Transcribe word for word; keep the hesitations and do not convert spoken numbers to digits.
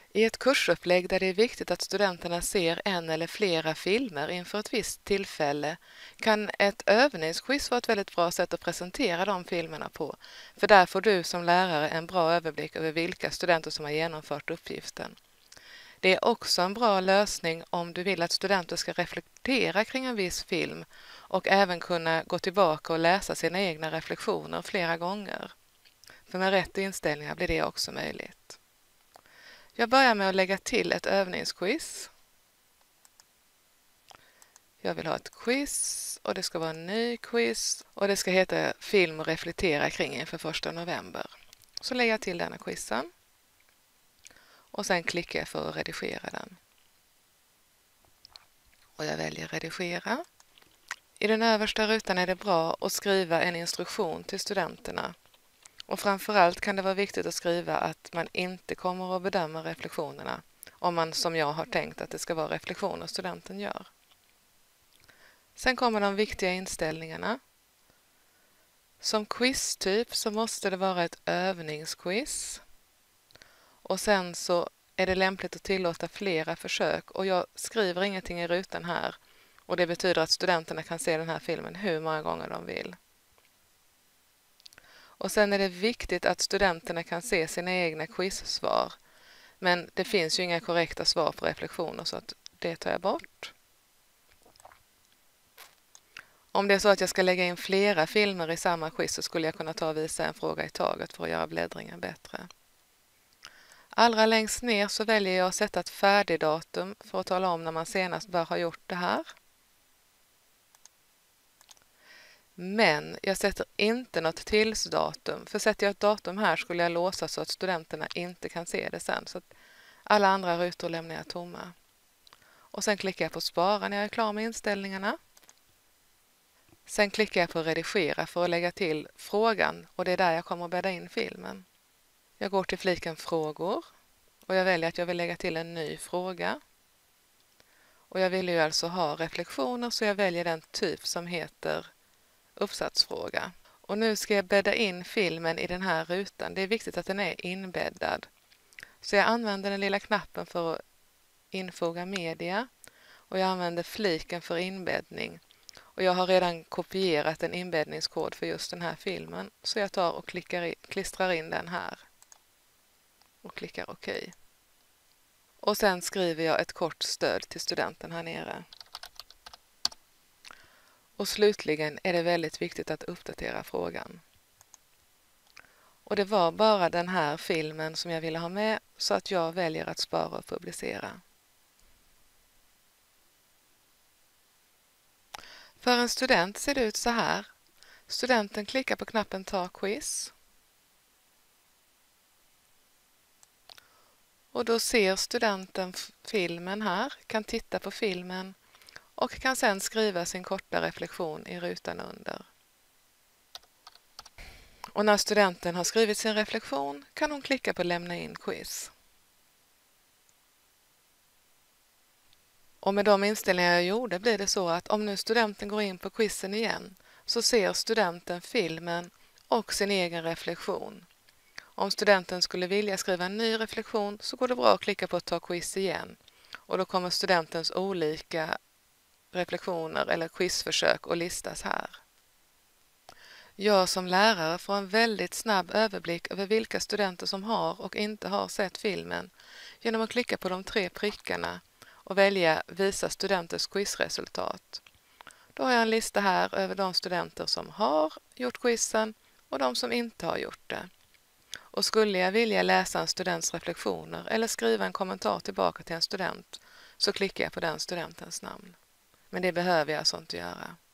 I ett kursupplägg där det är viktigt att studenterna ser en eller flera filmer inför ett visst tillfälle kan ett övningsquiz vara ett väldigt bra sätt att presentera de filmerna på, för där får du som lärare en bra överblick över vilka studenter som har genomfört uppgiften. Det är också en bra lösning om du vill att studenter ska reflektera kring en viss film och även kunna gå tillbaka och läsa sina egna reflektioner flera gånger. För med rätt inställningar blir det också möjligt. Jag börjar med att lägga till ett övningsquiz. Jag vill ha ett quiz och det ska vara en ny quiz och det ska heta film och reflektera kring inför första november. Så lägger jag till denna quizen och sen klickar jag för att redigera den. Och jag väljer redigera. I den översta rutan är det bra att skriva en instruktion till studenterna. Och framförallt kan det vara viktigt att skriva att man inte kommer att bedöma reflektionerna om man som jag har tänkt att det ska vara reflektioner studenten gör. Sen kommer de viktiga inställningarna. Som quiztyp så måste det vara ett övningsquiz. Och sen så är det lämpligt att tillåta flera försök och jag skriver ingenting i rutan här. Och det betyder att studenterna kan se den här filmen hur många gånger de vill. Och sen är det viktigt att studenterna kan se sina egna quizsvar. Men det finns ju inga korrekta svar på reflektioner så att det tar jag bort. Om det är så att jag ska lägga in flera filmer i samma quiz så skulle jag kunna ta och visa en fråga i taget för att göra bläddringen bättre. Allra längst ner så väljer jag att sätta ett färdigdatum för att tala om när man senast bör ha gjort det här. Men jag sätter inte något tillsdatum, för sätter jag ett datum här skulle jag låsa så att studenterna inte kan se det sen. Så att alla andra rutor lämnar jag tomma. Och sen klickar jag på spara när jag är klar med inställningarna. Sen klickar jag på redigera för att lägga till frågan och det är där jag kommer att bädda in filmen. Jag går till fliken frågor och jag väljer att jag vill lägga till en ny fråga. Och jag vill ju alltså ha reflektioner så jag väljer den typ som heter uppsatsfråga. Och nu ska jag bädda in filmen i den här rutan. Det är viktigt att den är inbäddad. Så jag använder den lilla knappen för att infoga media och jag använder fliken för inbäddning. Och jag har redan kopierat en inbäddningskod för just den här filmen. Så jag tar och klickar i, klistrar in den här. Och klickar OK. Och sen skriver jag ett kort stöd till studenten här nere. Och slutligen är det väldigt viktigt att uppdatera frågan. Och det var bara den här filmen som jag ville ha med så att jag väljer att spara och publicera. För en student ser det ut så här. Studenten klickar på knappen Ta quiz. Och då ser studenten filmen här, kan titta på filmen och kan sedan skriva sin korta reflektion i rutan under. Och när studenten har skrivit sin reflektion kan hon klicka på Lämna in quiz. Och med de inställningar jag gjorde blir det så att om nu studenten går in på quizen igen så ser studenten filmen och sin egen reflektion. Om studenten skulle vilja skriva en ny reflektion så går det bra att klicka på Ta quiz igen och då kommer studentens olika reflektioner eller quizförsök att listas här. Jag som lärare får en väldigt snabb överblick över vilka studenter som har och inte har sett filmen genom att klicka på de tre prickarna och välja Visa studenters quizresultat. Då har jag en lista här över de studenter som har gjort quizen och de som inte har gjort det. Och skulle jag vilja läsa en students reflektioner eller skriva en kommentar tillbaka till en student så klickar jag på den studentens namn. Men det behöver jag alltså inte göra.